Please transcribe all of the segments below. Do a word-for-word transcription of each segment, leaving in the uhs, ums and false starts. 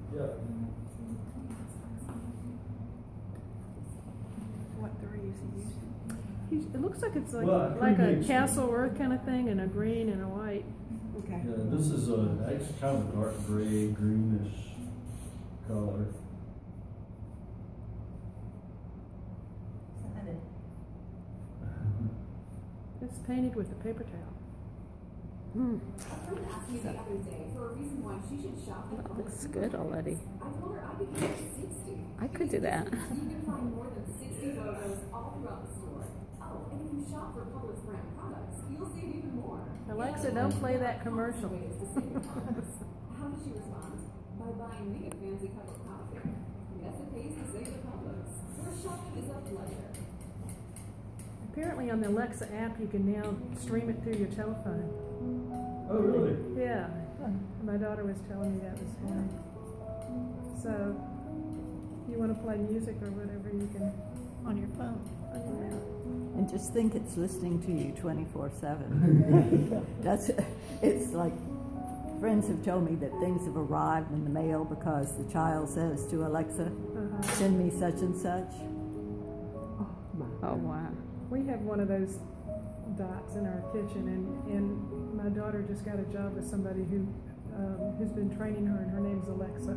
Yeah. What three is he using? He's, it looks like it's like Well, like a mixed. castle earth kind of thing, and a green and a white. Okay. Yeah, this is a actually kind of a dark gray, greenish color. It's painted with a paper towel. Hmm. That looks good already. I could do that. Alexa, don't play that commercial. How did she respond? By buying me a fancy cup of coffee. Yes, it pays to save the Publix. Where shopping is a pleasure. Apparently on the Alexa app you can now stream it through your telephone. Oh, really? Yeah. My daughter was telling me that this morning. So if you want to play music or whatever, you can On your phone. on your app. And just think it's listening to you twenty-four seven. That's, it's like, friends have told me that things have arrived in the mail because the child says to Alexa, Uh-huh. send me such and such. Oh, wow. We have one of those dots in our kitchen, and, and my daughter just got a job with somebody who um, who's been training her, and her name's Alexa.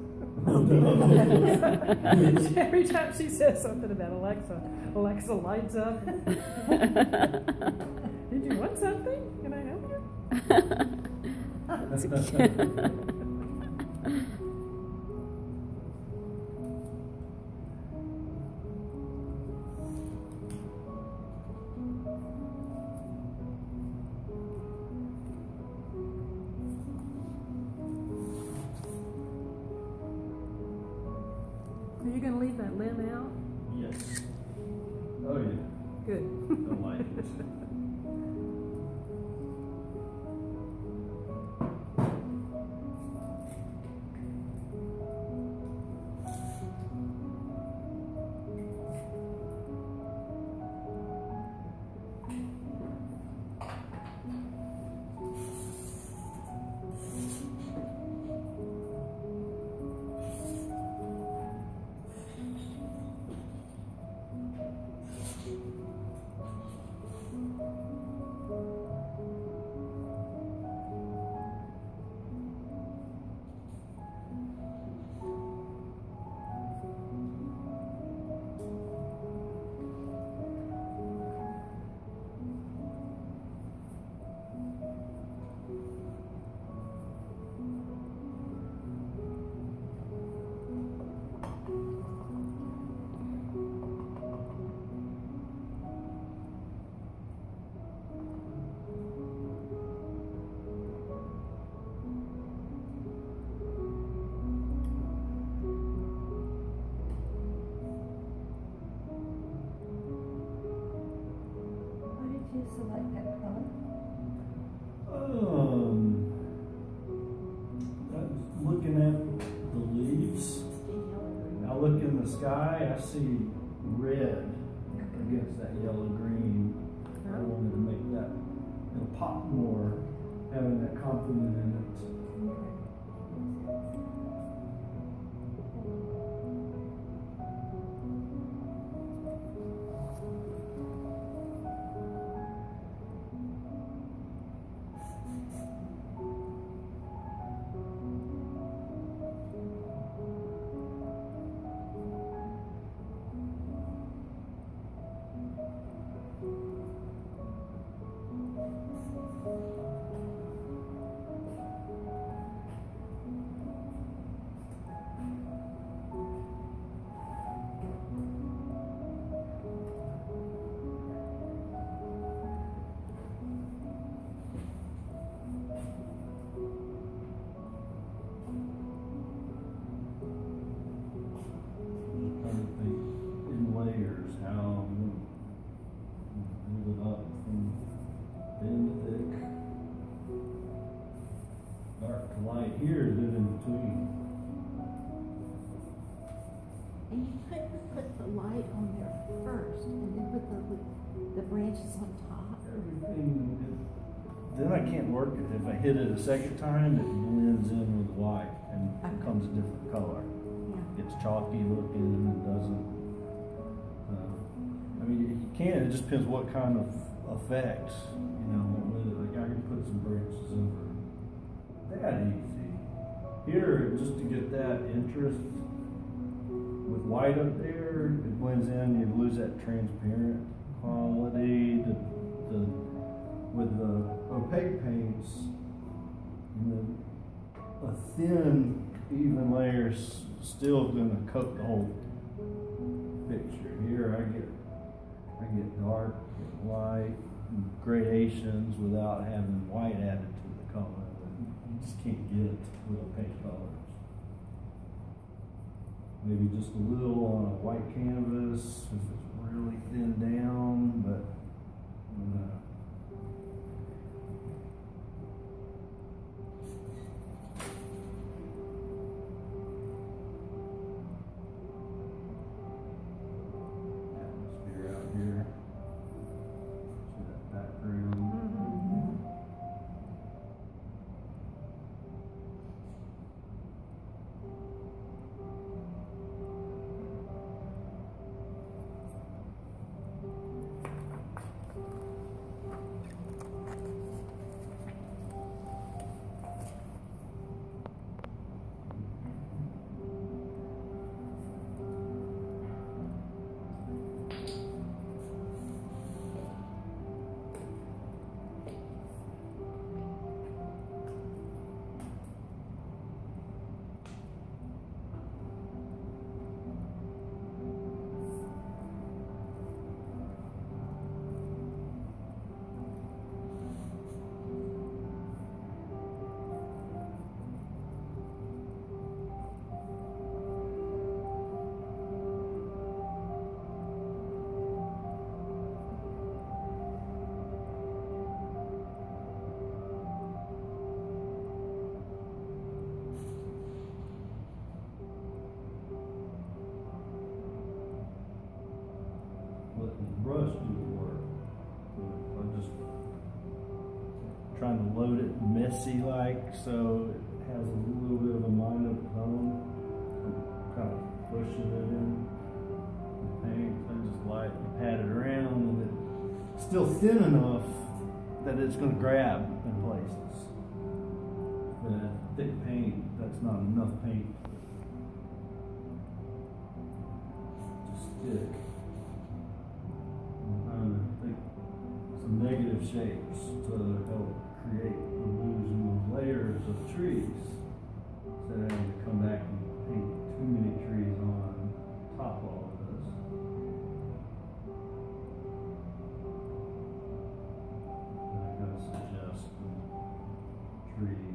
Every time she says something about Alexa, Alexa lights up. Did you want something? Can I help you? That's cute. Are you going to leave that limb out? Yes. Oh, yeah. Good. I like it. You select that color? Um, I was looking at the leaves. I look in the sky, I see red against that yellow green. I wanted to make that, it'll pop more, having that complement in it. Light here is in between. And you couldn't put the light on there first and then put the, the branches on top. Everything, it, then I can't work it. If I hit it a second time, it blends in with the light and it comes different color. Yeah. It's chalky looking and doesn't. Uh, I mean, you can. It just depends what kind of effect, you know, with it. Like I can put some branches over. That easy. Here, just to get that interest with white up there, it blends in. You lose that transparent quality. The, the with the opaque paints, you know, a thin, even layer's still gonna coat the whole picture. Here, I get I get dark, get light, and gradations without having white added to the color. You just can't get it with opaque colors. Maybe just a little on a white canvas if it's really thin down, but uh, atmosphere out here. See that background. Letting the brush do the work. I'm just trying to load it messy like so it has a little bit of a mind of its own. I'm kind of pushing it in the paint. I just lightly pat it around and it's still thin enough that it's going to grab in places. But a thick paint, that's not enough paint to stick. I think some negative shapes to help create illusion of layers of trees instead of having to come back and paint too many trees on top of all of this. And I gotta suggest the tree.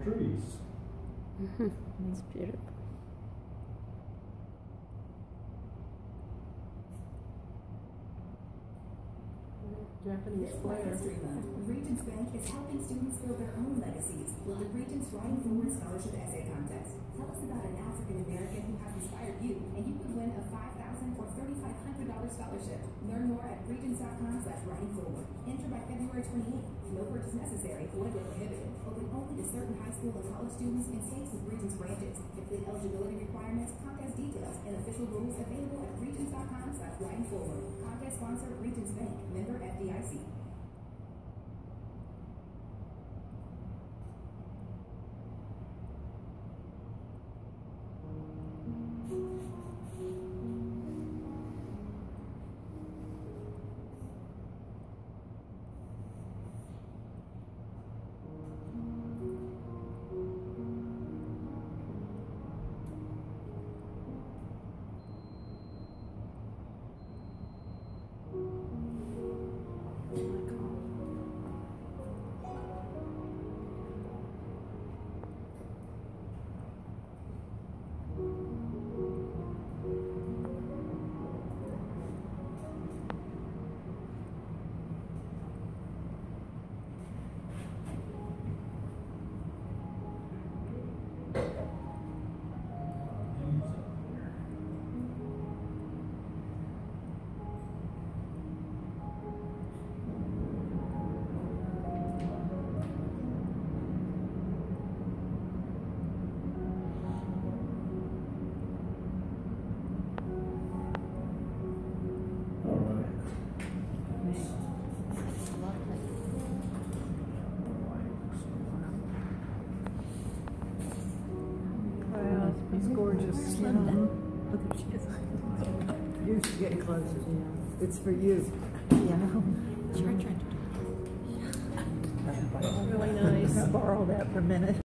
trees. It's beautiful. Japanese This Black flair. History Month, Regents Bank is helping students build their own legacies with the Regents Writing Forward Scholarship Essay Contest. Tell us about an African American who has inspired you, and you could win a five thousand dollars or thirty-five hundred dollars scholarship. Learn more at regents.com slash writing forward. Enter by February twenty-eighth. No purchase necessary. Void where prohibited. Open only to certain high school and college students in states with Regents branches. Complete eligibility requirements, contest details, and official rules available at regents.com slash writing forward. Contest sponsor, Regents Bank. Member F D I C. Wow, it's gorgeous. Look at you. You should get closer. Yeah. It's for you. You know? It's your turn to do Really nice. Can I borrow that for a minute?